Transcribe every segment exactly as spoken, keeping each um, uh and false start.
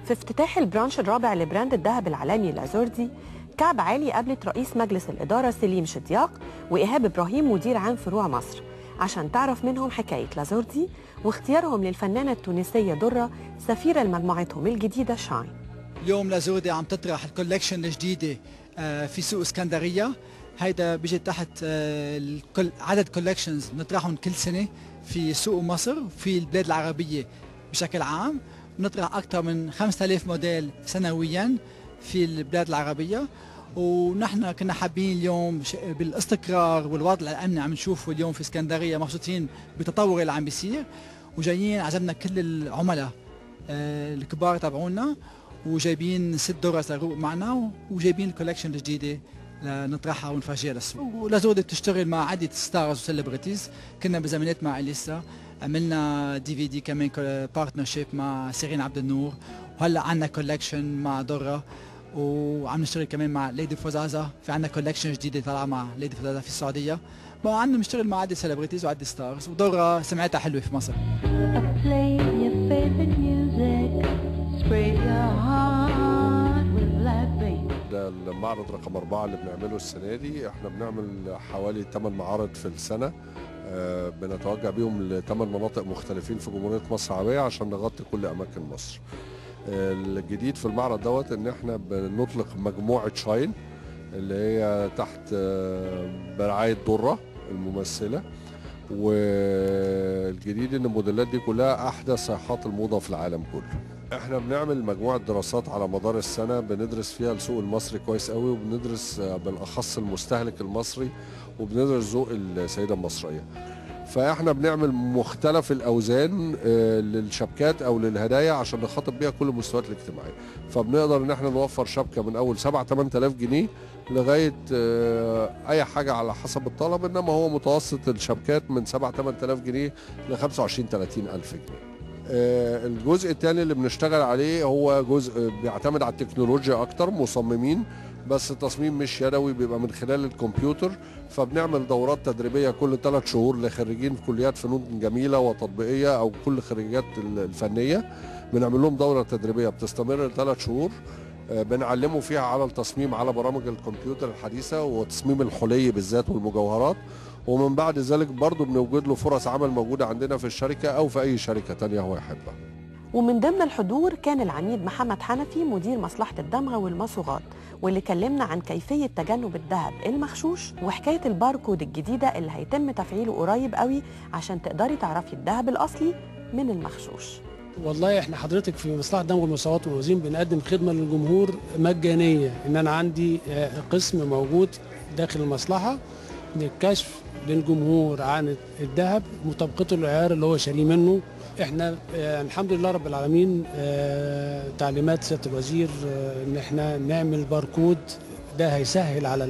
في افتتاح البرانش الرابع لبراند الذهب العالمي لازوردي، كعب عالي قابلت رئيس مجلس الإدارة سليم شدياق وإيهاب إبراهيم مدير عام فروع مصر عشان تعرف منهم حكاية لازوردي واختيارهم للفنانة التونسية درة سفيرة لمجموعتهم الجديدة شاين. اليوم لازوردي عم تطرح الكولكشن الجديدة في سوق اسكندرية. هيدا بيجي تحت عدد كولكشنز بنطرحهم كل سنة في سوق مصر وفي البلاد العربية بشكل عام. بنطرح أكثر من خمسة آلاف موديل سنويا في البلاد العربية، ونحن كنا حابين اليوم بالاستقرار والوضع الأمني عم نشوفه اليوم في اسكندرية، مبسوطين بالتطور اللي عم بيصير، وجايين عجبنا كل العملاء الكبار تبعونا وجايبين ست درس معنا وجايبين الكولكشن الجديدة لنطرحها ونفرجيها للسوق. ولازوردي بتشتغل مع عدة ستارز وسيلبرتيز، كنا بزمانات مع اليسا، عملنا دي في دي كمان بارتنرشيب مع سيرين عبد النور، وهلا عندنا كولكشن مع درة، وعم نشتغل كمان مع ليدي فوزازا، في عندنا كولكشن جديده طالعه مع ليدي فوزازا في السعوديه. بقى عندنا بنشتغل مع عدة سيلبرتيز وعدة ستارز، ودورة سمعتها حلوه في مصر. ده المعرض رقم أربعة اللي بنعمله السنة دي. احنا بنعمل حوالي ثمان معارض في السنة، أه بنتوجه بيهم لثمان مناطق مختلفين في جمهورية مصر العربية عشان نغطي كل أماكن مصر. أه الجديد في المعرض دوت إن احنا بنطلق مجموعة شاين اللي هي تحت أه برعاية درة الممثلة، والجديد إن الموديلات دي كلها أحدث صيحات الموضة في العالم كله. احنا بنعمل مجموعة دراسات على مدار السنة بندرس فيها السوق المصري كويس قوي، وبندرس بالاخص المستهلك المصري، وبندرس ذوق السيدة المصرية. فاحنا بنعمل مختلف الاوزان للشبكات او للهدايا عشان نخاطب بيها كل المستويات الاجتماعية. فبنقدر ان احنا نوفر شبكة من اول سبعة ثمانية آلاف جنيه لغاية اي حاجة على حسب الطلب، انما هو متوسط الشبكات من سبعة ثمانية آلاف جنيه ل خمسة وعشرين ثلاثين ألف جنيه. الجزء الثاني اللي بنشتغل عليه هو جزء بيعتمد على التكنولوجيا اكتر، مصممين بس التصميم مش يدوي، بيبقى من خلال الكمبيوتر. فبنعمل دورات تدريبيه كل ثلاث شهور لخريجين في كليات فنون جميله وتطبيقيه او كل خريجات الفنيه، بنعمل لهم دوره تدريبيه بتستمر لثلاث شهور، بنعلموا فيها على التصميم على برامج الكمبيوتر الحديثه وتصميم الحلي بالذات والمجوهرات. ومن بعد ذلك برضه بنوجد له فرص عمل موجودة عندنا في الشركة أو في أي شركة تانية هو يحبها. ومن ضمن الحضور كان العميد محمد حنفي مدير مصلحة الدمغة والمصوغات، واللي كلمنا عن كيفية تجنب الذهب المغشوش وحكاية الباركود الجديدة اللي هيتم تفعيله قريب قوي عشان تقدري تعرفي الذهب الأصلي من المغشوش. والله احنا حضرتك في مصلحة الدمغة والمصوغات والموازين بنقدم خدمة للجمهور مجانية، ان انا عندي قسم موجود داخل المصلحة للكشف للجمهور عن الذهب مطابقته للعيار اللي هو شاريه منه. احنا اه الحمد لله رب العالمين اه تعليمات سياده الوزير اه ان احنا نعمل باركود، ده هيسهل على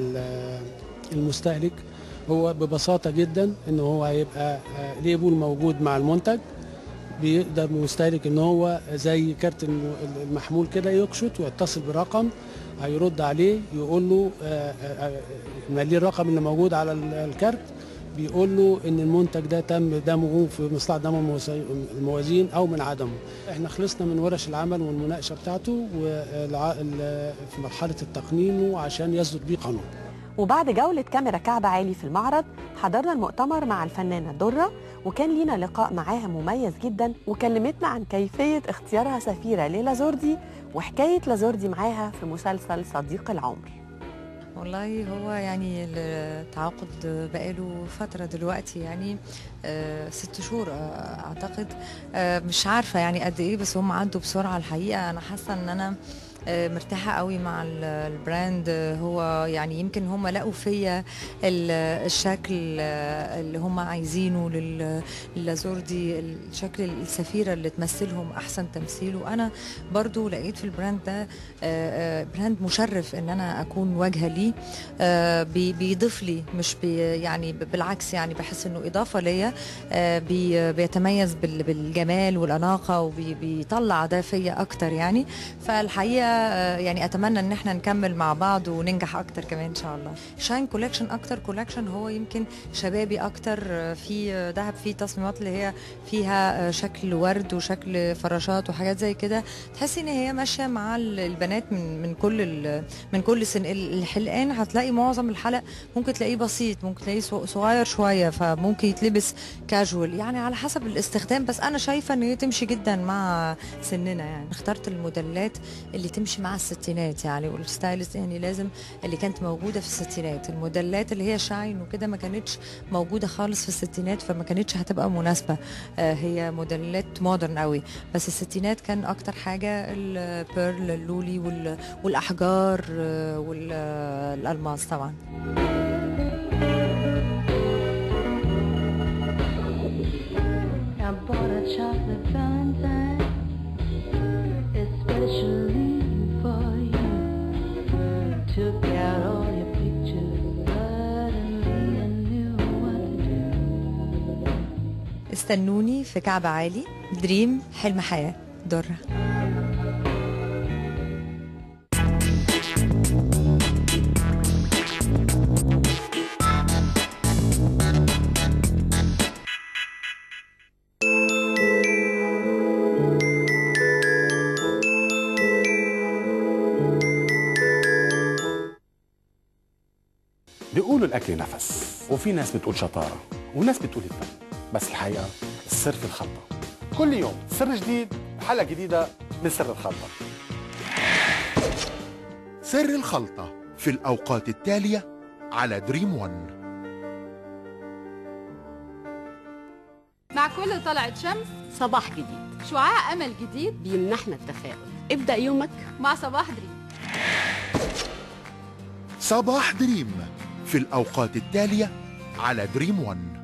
المستهلك. هو ببساطه جدا ان هو هيبقى اه ليبل موجود مع المنتج، بيقدر المستهلك ان هو زي كارت المحمول كده يكشط ويتصل برقم هيرد عليه يقول له ماليه الرقم اللي موجود على الكارت، بيقول له ان المنتج ده تم دمجه في مصلحه دمغ الموازين او من عدمه. احنا خلصنا من ورش العمل والمناقشه بتاعته وفي مرحله التقنين عشان يصدر بيه قانون. وبعد جولة كاميرا كعب عالي في المعرض حضرنا المؤتمر مع الفنانة درة، وكان لينا لقاء معاها مميز جدا، وكلمتنا عن كيفية اختيارها سفيرة للازوردي وحكاية لازوردي معاها في مسلسل صديق العمر. والله هو يعني التعاقد بقاله فترة دلوقتي، يعني آه ست شهور آه اعتقد، آه مش عارفة يعني قد ايه، بس هم عدوا بسرعة الحقيقة. انا حاسة ان انا مرتاحة قوي مع البراند. هو يعني يمكن هم لقوا فيا الشكل اللي هم عايزينه للازوردي، الشكل السفيرة اللي تمثلهم أحسن تمثيل. وأنا برضو لقيت في البراند ده براند مشرف إن أنا أكون واجهة ليه، بيضيف لي مش بي يعني بالعكس، يعني بحس إنه إضافة ليا، بي بيتميز بالجمال والأناقة وبيطلع ده فيا أكتر يعني. فالحقيقة يعني اتمنى ان احنا نكمل مع بعض وننجح اكتر كمان ان شاء الله. شاين كولكشن اكتر كولكشن هو يمكن شبابي اكتر، في ذهب، فيه تصميمات اللي هي فيها شكل ورد وشكل فراشات وحاجات زي كده، تحسي ان هي ماشيه مع البنات من من كل من كل سن. الحلقان هتلاقي معظم الحلق ممكن تلاقيه بسيط، ممكن تلاقيه صغير شويه، فممكن يتلبس كاجوال يعني على حسب الاستخدام، بس انا شايفه ان هي تمشي جدا مع سننا. يعني اخترت الموديلات اللي تمشي مع الستينات يعني، والستايلز يعني لازم اللي كانت موجوده في الستينات. الموديلات اللي هي شاين وكده ما كانتش موجوده خالص في الستينات، فما كانتش هتبقى مناسبه. آه هي موديلات مودرن قوي، بس الستينات كان اكتر حاجه البيرل اللولي والاحجار والالماس طبعا. I bought a chocolate valentine especially for you. Took out all your pictures, suddenly I knew what to do. استنوني في كعب عالي، دريم حلم حياة، درة. بيقولوا الأكل نفس، وفي ناس بتقول شطارة وناس بتقول الفن، بس الحقيقة السر في الخلطة. كل يوم سر جديد، حلقة جديدة من سر الخلطة. سر الخلطة في الأوقات التالية على دريم ون. مع كل طلعة شمس صباح جديد، شعاع أمل جديد بيمنحنا التفاؤل. ابدأ يومك مع صباح دريم. صباح دريم في الأوقات التالية على دريم ون.